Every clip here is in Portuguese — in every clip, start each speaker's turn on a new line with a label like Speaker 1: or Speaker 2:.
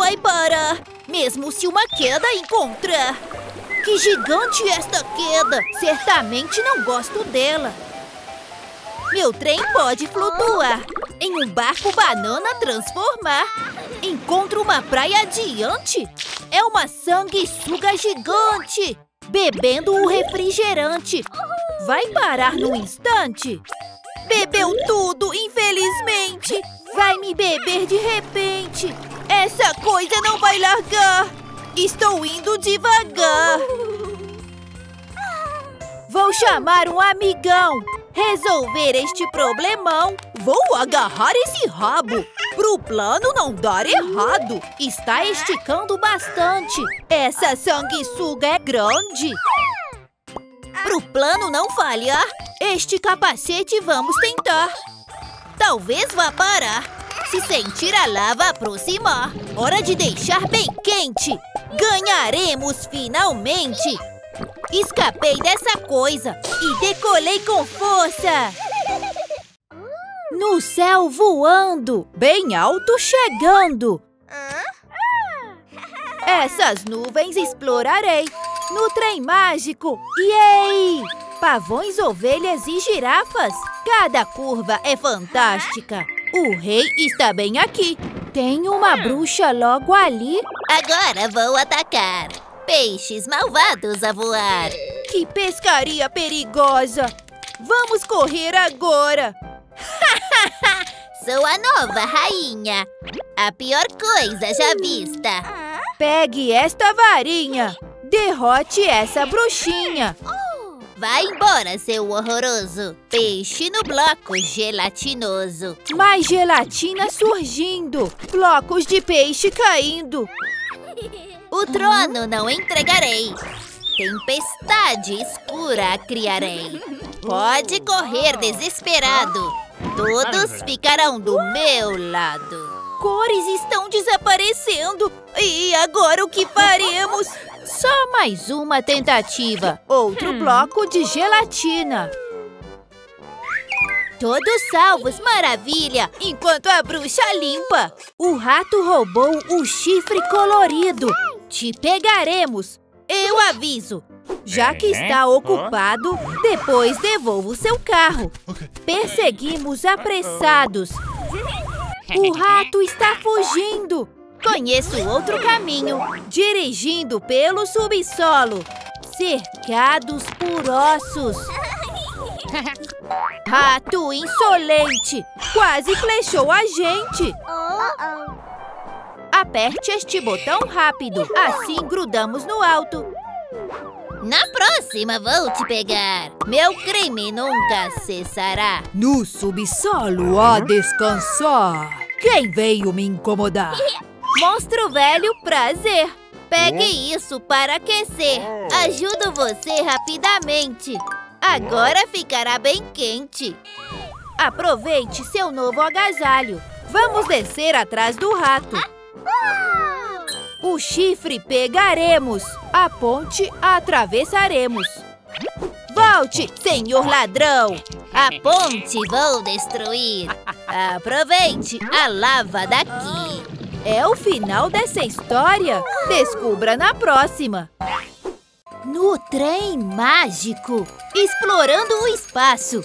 Speaker 1: vai parar, mesmo se uma queda encontrar. Que gigante esta queda! Certamente não gosto dela. Meu trem pode flutuar, em um barco banana transformar. Encontro uma praia adiante. É uma sanguessuga gigante, bebendo o refrigerante. Vai parar num instante? Bebeu tudo, infelizmente. Vai me beber de repente. Essa coisa não vai largar. Estou indo devagar. Vou chamar um amigão. Resolver este problemão. Vou agarrar esse rabo. Pro plano não dar errado. Está esticando bastante. Essa sanguessuga é grande. Pro plano não falhar, este capacete vamos tentar. Talvez vá parar. Se sentir a lava aproximar. Hora de deixar bem quente. Ganharemos finalmente. Escapei dessa coisa e decolei com força. No céu voando, bem alto chegando. Essas nuvens explorarei. No trem mágico, yay! Pavões, ovelhas e girafas. Cada curva é fantástica. O rei está bem aqui. Tem uma bruxa logo ali. Agora vou atacar. Peixes malvados a voar. Que pescaria perigosa. Vamos correr agora. Sou a nova rainha. A pior coisa já vista. Pegue esta varinha. Derrote essa bruxinha. Vai embora, seu horroroso. Peixe no bloco gelatinoso. Mais gelatina surgindo. Blocos de peixe caindo. O trono não entregarei. Tempestade escura criarei. Pode correr desesperado. Todos ficarão do meu lado. Cores estão desaparecendo. E agora o que faremos? Só mais uma tentativa. Outro bloco de gelatina. Todos salvos, maravilha! Enquanto a bruxa limpa. O rato roubou o chifre colorido. Te pegaremos. Eu aviso. Já que está ocupado, depois devolvo seu carro. Perseguimos apressados. O rato está fugindo. Conheço outro caminho. Dirigindo pelo subsolo. Cercados por ossos. Rato insolente. Quase flechou a gente. Aperte este botão rápido. Assim grudamos no alto. Na próxima vou te pegar. Meu crime nunca cessará. No subsolo a descansar. Quem veio me incomodar? Monstro velho, prazer. Pegue isso para aquecer. Ajudo você rapidamente. Agora ficará bem quente. Aproveite seu novo agasalho. Vamos descer atrás do rato. O chifre pegaremos. A ponte atravessaremos. Volte, senhor ladrão. A ponte vou destruir. Aproveite a lava daqui. É o final dessa história. Descubra na próxima. No trem mágico, explorando o espaço.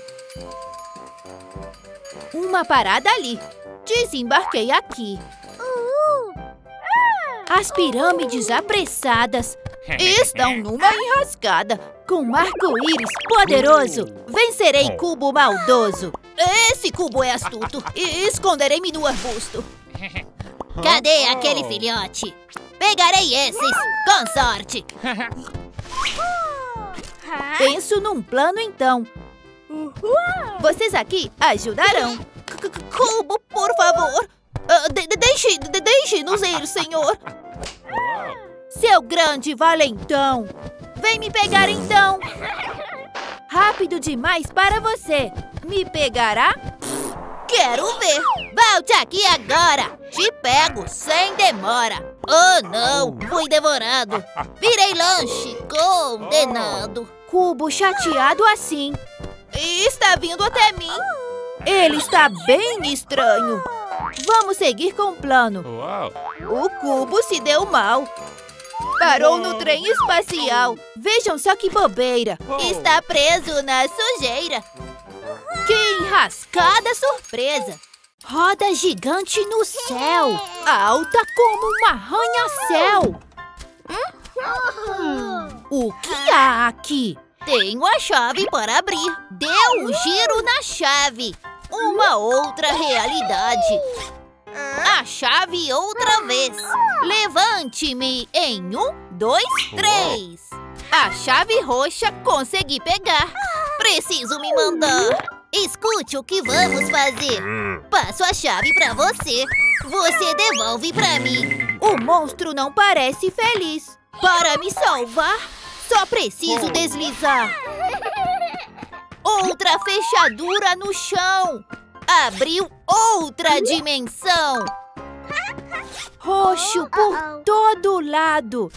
Speaker 1: Uma parada ali. Desembarquei aqui. As pirâmides apressadas estão numa enrascada. Com um arco-íris poderoso, vencerei cubo maldoso. Esse cubo é astuto. Esconderei-me no arbusto. Cadê aquele filhote? Pegarei esses, com sorte. Penso num plano, então. Vocês aqui ajudarão. Cubo, por favor. Deixe-nos ir, senhor. Seu grande valentão. Vem me pegar, então. Rápido demais para você. Me pegará? Quero ver. Volte aqui agora. Te pego sem demora. Oh, não. Fui devorado. Virei lanche. Condenado. Cubo chateado assim. Está vindo até mim. Ele está bem estranho. Vamos seguir com o plano. O cubo se deu mal. Parou no trem espacial. Vejam só que bobeira. Está preso na sujeira. Que enrascada surpresa. Roda gigante no céu. Alta como um arranha-céu. O que há aqui? Tenho a chave para abrir. Deu um giro na chave. Uma outra realidade. A chave outra vez. Levante-me em 1, 2, 3. A chave roxa consegui pegar. Preciso me mandar. Escute o que vamos fazer. Passo a chave para você. Você devolve para mim. O monstro não parece feliz. Para me salvar, só preciso deslizar. Outra fechadura no chão. Abriu outra dimensão. Roxo por todo lado.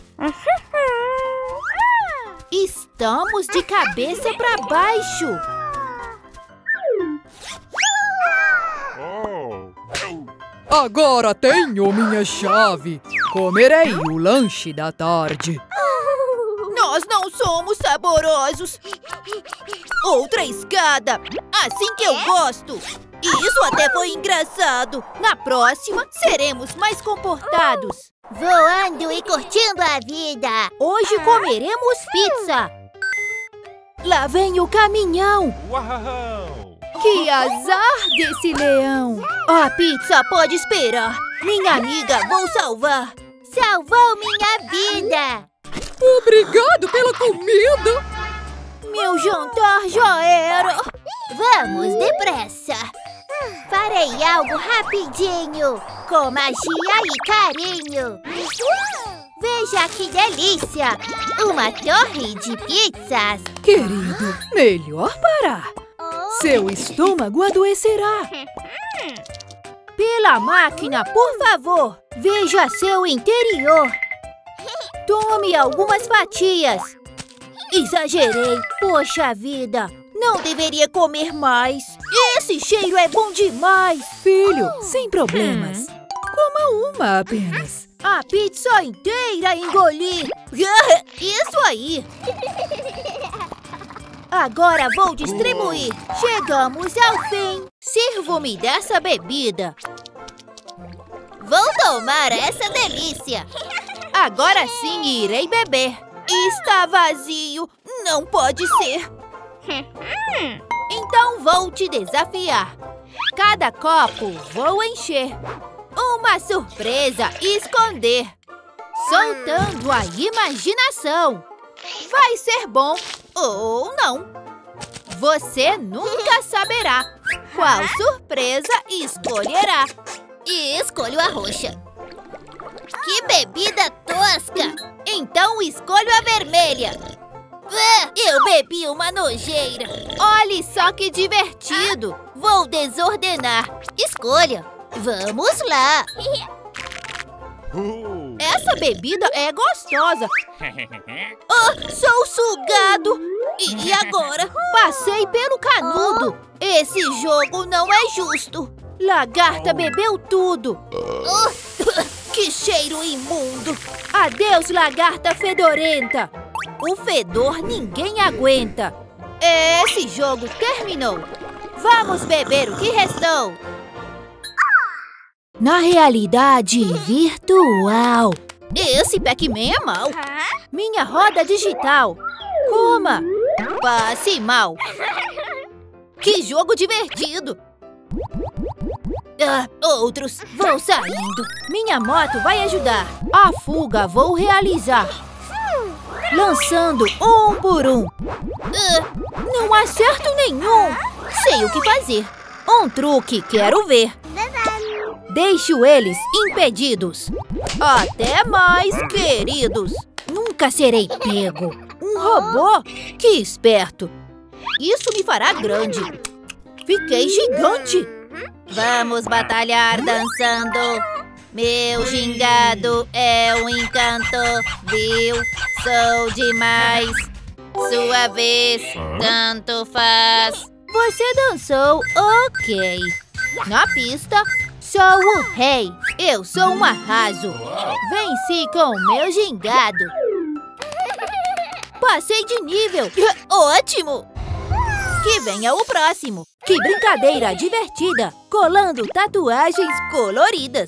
Speaker 1: Estamos de cabeça para baixo.
Speaker 2: Agora tenho minha chave. Comerei o lanche da tarde.
Speaker 1: Nós não somos saborosos. Outra escada. Assim que eu gosto. Isso até foi engraçado. Na próxima, seremos mais comportados. Voando e curtindo a vida. Hoje comeremos pizza. Lá vem o caminhão.
Speaker 3: Uau!
Speaker 1: Que azar desse leão. A pizza pode esperar. Minha amiga, vou salvar. Salvou minha vida.
Speaker 2: Obrigado pela comida.
Speaker 1: Meu jantar já era. Vamos depressa. Farei algo rapidinho, com magia e carinho. Veja que delícia! Uma torre de pizzas.
Speaker 2: Querido, melhor parar. Seu estômago adoecerá.
Speaker 1: Pela máquina, por favor. Veja seu interior. Tome algumas fatias. Exagerei. Poxa vida. Não deveria comer mais. Esse cheiro é bom demais.
Speaker 2: Filho, sem problemas. Coma uma apenas.
Speaker 1: A pizza inteira engoli. Isso aí. Agora vou distribuir. Chegamos ao fim. Sirvo-me dessa bebida. Vou tomar essa delícia. Agora sim irei beber. Está vazio. Não pode ser. Então vou te desafiar. Cada copo vou encher. Uma surpresa esconder. Soltando a imaginação. Vai ser bom ou não. Você nunca saberá qual surpresa escolherá. E escolho a roxa. Que bebida tosca! Então escolho a vermelha. Eu bebi uma nojeira. Olhe só que divertido. Vou desordenar. Escolha. Vamos lá. Essa bebida é gostosa. Oh, sou sugado. E agora? Passei pelo canudo. Esse jogo não é justo. Lagarta bebeu tudo. Que cheiro imundo. Adeus, lagarta fedorenta. O fedor ninguém aguenta. Esse jogo terminou. Vamos beber o que restou. Na realidade virtual. Esse Pac-Man é mau. Minha roda digital. Coma. Passe mal. Que jogo divertido. Outros. Vou saindo. Minha moto vai ajudar. A fuga vou realizar. Lançando um por um. Não acerto nenhum. Sei o que fazer. Um truque quero ver. Deixo eles impedidos. Até mais, queridos. Nunca serei pego. Um robô? Que esperto. Isso me fará grande. Fiquei gigante. Vamos batalhar dançando. Meu gingado é um encanto, viu? Sou demais. Sua vez, tanto faz. Você dançou, ok. Na pista, Sou o rei. Eu sou um arraso. Venci com o meu gingado. Passei de nível. Ótimo! Que venha o próximo. Que brincadeira divertida. Colando tatuagens coloridas.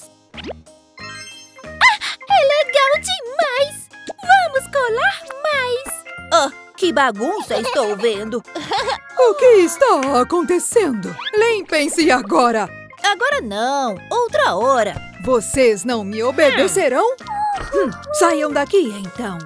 Speaker 1: É legal demais. Vamos colar mais. Que bagunça estou vendo.
Speaker 2: O que está acontecendo? Limpem-se agora.
Speaker 1: Agora não. Outra hora.
Speaker 2: Vocês não me obedecerão? Saiam daqui, então.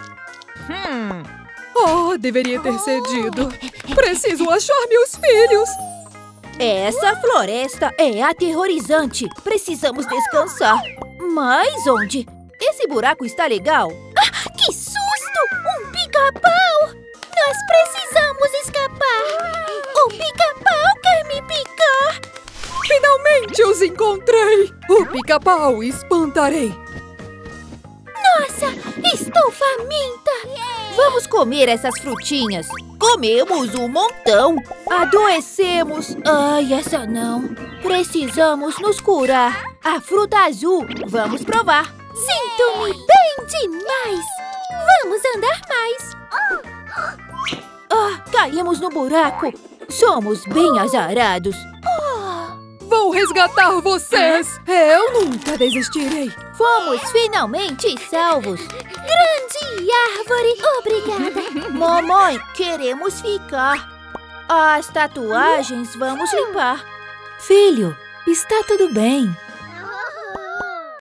Speaker 2: Oh, deveria ter cedido. Preciso achar meus filhos.
Speaker 1: Essa floresta é aterrorizante. Precisamos descansar. Mas onde? Esse buraco está legal. Que susto! Um pica-pau! Nós precisamos escapar. O pica-pau quer me picar.
Speaker 2: Finalmente os encontrei. O pica-pau espantarei.
Speaker 1: Nossa, estou faminta! Vamos comer essas frutinhas. Comemos um montão. Adoecemos. Ai, essa não. Precisamos nos curar. A fruta azul. Vamos provar. Sinto-me bem demais. Vamos andar mais. Caímos no buraco. Somos bem azarados.
Speaker 2: Vou resgatar vocês. Eu nunca desistirei.
Speaker 1: Fomos finalmente salvos. Grande árvore, obrigada. Mamãe, queremos ficar. As tatuagens vamos limpar.
Speaker 3: Filho, está tudo bem.